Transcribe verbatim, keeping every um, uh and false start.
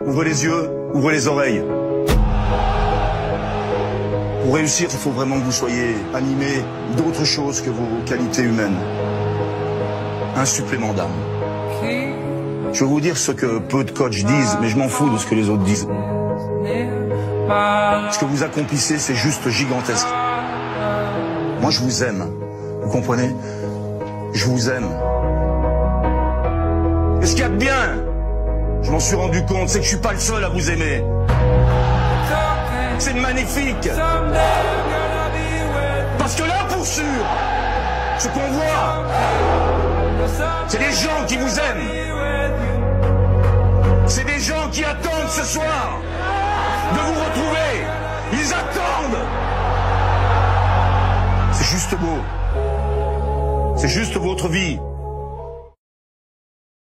Ouvrez les yeux, ouvrez les oreilles. Pour réussir, il faut vraiment que vous soyez animé d'autre chose que vos qualités humaines. Un supplément d'âme. Je vais vous dire ce que peu de coachs disent, mais je m'en fous de ce que les autres disent. Ce que vous accomplissez, c'est juste gigantesque. Moi, je vous aime. Vous comprenez? Je vous aime. Et ce qu'il y a de bien, je m'en suis rendu compte, c'est que je suis pas le seul à vous aimer. C'est magnifique. Parce que là, pour sûr, ce qu'on voit, c'est des gens qui vous aiment. C'est des gens qui attendent ce soir de vous retrouver. Ils attendent. C'est juste beau. C'est juste votre vie.